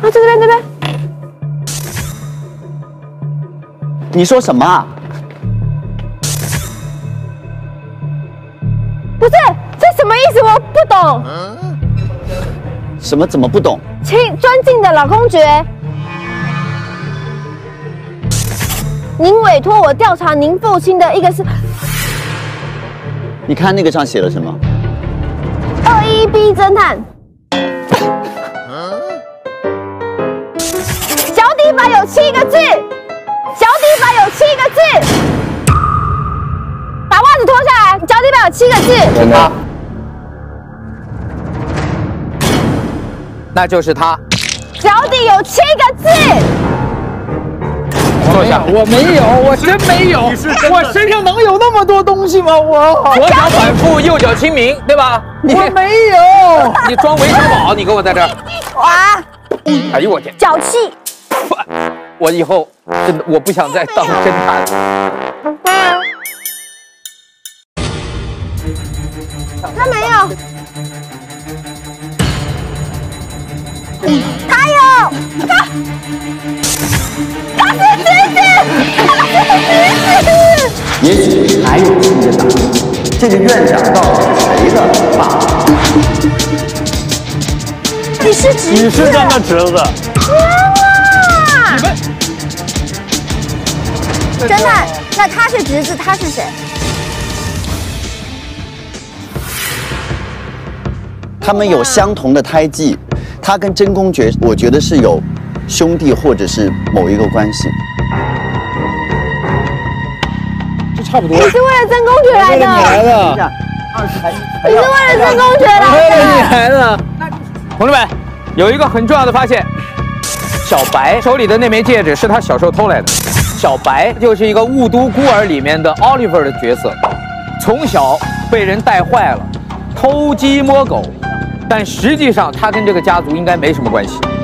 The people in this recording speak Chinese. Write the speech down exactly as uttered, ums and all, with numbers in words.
这边这边。 你说什么啊？ 不是，这什么意思？我不懂。 什么？怎么不懂？ 请尊敬的老公爵，您委托我调查您父亲的一个是你看那个上写了什么？ 二一 B 侦探。脚底板有七个字，脚底板有七个字。把袜子脱下来，脚底板有七个字。 真的。那就是他。 脚底有七个字。 坐下。 我没有，我真没有。我身上能有那么多东西吗？我左脚反复，右脚亲民，对吧？ 我没有。 你装韦小宝，你给我在这儿。 哇！ 哎呦我天！ 脚气。 我以后真的我不想再当侦探。 他没有。他有。他。他是侄子。他是侄子。 也许还有新的答案。这个院长到底是谁的爸爸？ 你是侄子。 你是真的侄子。 你们。侦探，那他是侄子，他是谁？ 他们有相同的胎记，他跟真公爵，我觉得是有兄弟或者是某一个关系。 这差不多。 你是为了真公爵来的？ 你来的。 你是为了真公爵来的？ 为了你来的。 同志们，有一个很重要的发现，小白手里的那枚戒指是他小时候偷来的。小白就是一个《雾都孤儿》里面的 Oliver 的角色，从小被人带坏了，偷鸡摸狗，但实际上他跟这个家族应该没什么关系。